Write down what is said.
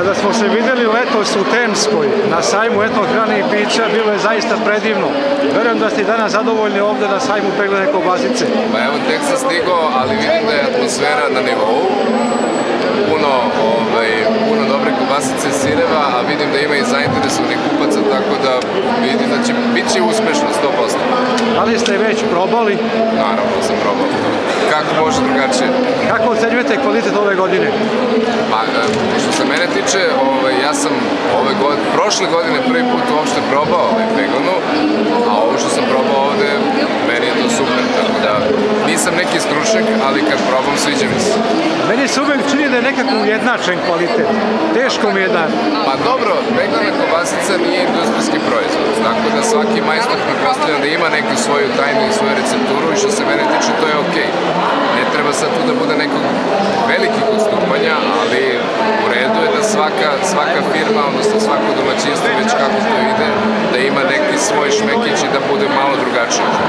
Kada smo se videli letos u Temskoj, na sajmu etnog hrane i pića, bilo je zaista predivno. Verujem da ste i danas zadovoljni ovde na sajmu Pregledne kobasice. Pa evo, tek sam stigao, ali vidim da je atmosfera na nivou. Puno dobre kobasice i sireva, a vidim da ima i zainteresovanih kupaca, tako da vidim da će biti uspešno 100%. Da li ste već probali? Naravno sam probao. Kako može drugačije? Kako ocenjujete kvalitet ove godine? Pa, što se mene tiče, ja sam prošle godine prvi put uopšte probao veganu, a ovo što sam probao ovde, meni je to super, tako da nisam neki stručnjak, ali kad probam, sviđa mi se. Meni se uvek čini da je nekako ujednačen kvalitet. Teško mi je da... Pa dobro, vegana kobasica nije industrijski proizvod, tako da svaki majstor pretpostavljam da ima neku svoju tajnu i svoju recepturu i što se mene tiče, to je okej. Ne treba sad tu da bude nekog velikih odstupanja, ali u redu je da svaka firma, odnosno svako domaćinstvo, već kako to ide, da ima neki svoj šmekić i da bude malo drugačije.